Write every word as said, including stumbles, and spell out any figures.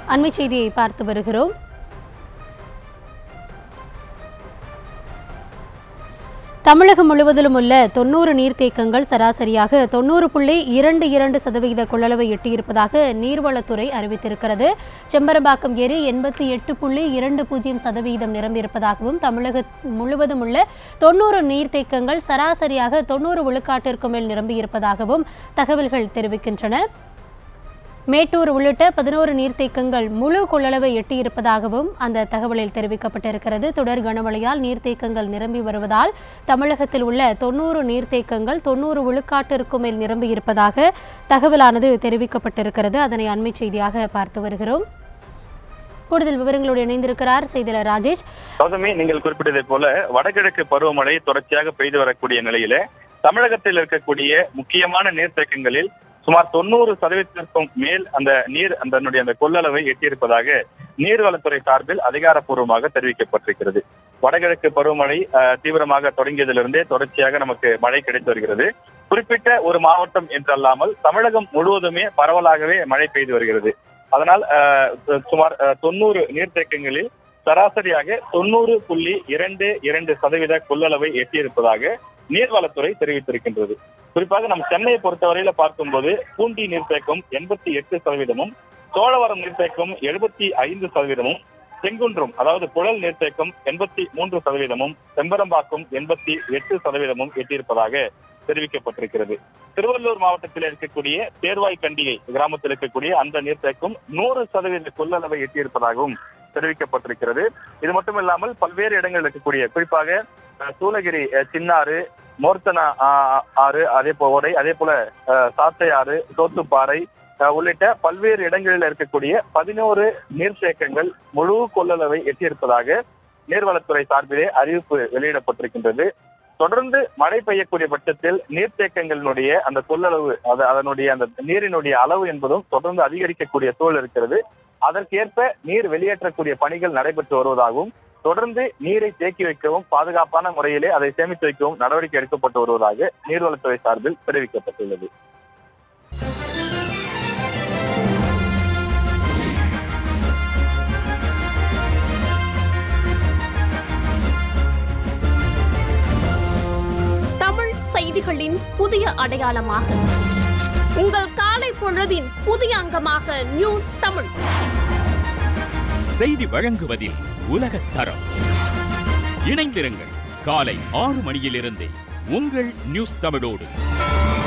அண்மை செய்தியை பார்த்து வருகிறோம். தமிழகம் முழுவதிலும் உள்ள தொன்னூறு நீர்த்தேக்கங்கள் சராசரியாக தொன்னூறு புள்ளி இரண்டு இரண்டு சதவீத கொள்ளளவை எட்டியிருப்பதாக நீர்வளத்துறை அறிவித்திருக்கிறது. செம்பரம்பாக்கம் ஏரி எண்பத்தி எட்டு புள்ளி இரண்டு பூஜ்ஜியம் சதவீதம் நிரம்பியிருப்பதாகவும் தமிழகம் முழுவதும் உள்ள தொன்னூறு நீர்த்தேக்கங்கள் சராசரியாக தொன்னூறு விழுக்காட்டிற்கு மேல் நிரம்பியிருப்பதாகவும் தகவல்கள் தெரிவிக்கின்றன. மேட்டூர் உள்ளிட்ட பதினோரு நீர்த்தேக்கங்கள் முழு கொள்ளளவை எட்டியிருப்பதாகவும் அந்த தகவலில் தெரிவிக்கப்பட்டிருக்கிறது. தொடர் கனமழையால் நீர்த்தேக்கங்கள் நிரம்பி வருவதால் தமிழகத்தில் உள்ள தொன்னூறு நீர்த்தேக்கங்கள் தொன்னூறு விழுக்காட்டிற்கு மேல் நிரம்பியிருப்பதாக தகவலானது தெரிவிக்கப்பட்டிருக்கிறது. அதனை அண்மை செய்தியாக பார்த்து வருகிறோம். கூடுதல் விவரங்களோடு இணைந்திருக்கிறார் செய்தியாளர் ராஜேஷ். நீங்கள் குறிப்பிட்டதை போல வடகிழக்கு பருவமழை தொடர்ச்சியாக பெய்து வரக்கூடிய நிலையில தமிழகத்தில் இருக்கக்கூடிய முக்கியமான நீர்த்தேக்கங்களில் சுமார் தொண்ணூறு சதவீதத்திற்கும் மேல் அந்த நீர் அதனுடைய அந்த கொள்ளளவை எட்டியிருப்பதாக நீர்வளத்துறை சார்பில் அதிகாரப்பூர்வமாக தெரிவிக்கப்பட்டிருக்கிறது. வடகிழக்கு பருவமழை தீவிரமாக தொடங்கியதிலிருந்தே தொடர்ச்சியாக நமக்கு மழை கிடைத்து வருகிறது. குறிப்பிட்ட ஒரு மாவட்டம் என்றல்லாமல் தமிழகம் முழுவதுமே பரவலாகவே மழை பெய்து வருகிறது. அதனால் சுமார் தொண்ணூறு நீர்த்தேக்கங்களில் சராசரியாக தொண்ணூறு புள்ளி இரண்டு இரண்டு சதவீத கொள்ளளவை எட்டியிருப்பதாக நீர்வளத்துறை தெரிவித்திருக்கின்றது. குறிப்பாக நம் சென்னையை பொறுத்தவரையில பார்க்கும்போது பூண்டி நீர்த்தேக்கம் எண்பத்தி எட்டு சதவீதமும், சோழவரம் நீர்த்தேக்கம் எழுபத்தி ஐந்து சதவீதமும், செங்குன்றம் அதாவது புழல் நீர்த்தேக்கம் எண்பத்தி மூன்று சதவீதமும், செம்பரம்பாக்கம் எண்பத்தி எட்டு சதவீதமும் எட்டியிருப்பதாக தெரிவிக்கப்பட்டிருக்கிறது. திருவள்ளூர் மாவட்டத்தில் இருக்கக்கூடிய தேர்வாய் கண்டிகை கிராமத்தில் இருக்கக்கூடிய அந்த நீர்த்தேக்கம் நூறு சதவீத கொள்ளளவை எட்டியிருப்பதாகவும் தெரிவிக்கப்பட்டிருக்கிறது. இது மட்டுமில்லாமல் பல்வேறு இடங்களில் இருக்கக்கூடிய குறிப்பாக சூளகிரி சின்னாறு, மோர்த்தனா ஆறு, அதே போல அதே போல சாத்தை ஆறு, சோத்துப்பாறை உள்ளிட்ட பல்வேறு இடங்களில் இருக்கக்கூடிய பதினோரு நீர்த்தேக்கங்கள் முழு கொள்ளளவை எட்டியிருப்பதாக நீர்வளத்துறை சார்பிலே அறிவிப்பு வெளியிடப்பட்டிருக்கின்றது. தொடர்ந்து மழை பெய்யக்கூடிய பட்சத்தில் நீர்த்தேக்கங்களினுடைய அந்த கொள்ளளவு அதனுடைய அந்த நீரினுடைய அளவு என்பதும் தொடர்ந்து அதிகரிக்கக்கூடிய சூழல் இருக்கிறது. அதற்கேற்ப நீர் வெளியேற்றக்கூடிய பணிகள் நடைபெற்று வருவதாகவும் தொடர்ந்து நீரை தேக்கி வைக்கவும் பாதுகாப்பான முறையிலே அதை சேமித்து வைக்கவும் நடவடிக்கை எடுக்கப்பட்டு வருவதாக நீர்வளத்துறை சார்பில் தெரிவிக்கப்பட்டுள்ளது. தமிழ் செய்திகளின் புதிய அடையாளமாக உங்கள் காலை பொழுதின் புதிய அங்கமாக நியூஸ் தமிழ் செய்தி வழங்குவதில் உலகத் தரம். இணைந்திருங்கள் காலை ஆறு மணியிலிருந்தே உங்கள் நியூஸ் தமிழோடு.